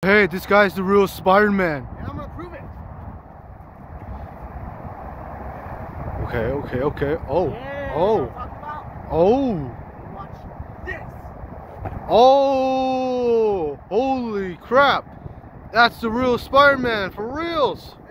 Hey, this guy's the real Spider-Man. And I'm gonna prove it. Okay. Oh, Yeah, oh, oh, watch this. oh! Holy crap! That's the real Spider-Man for reals.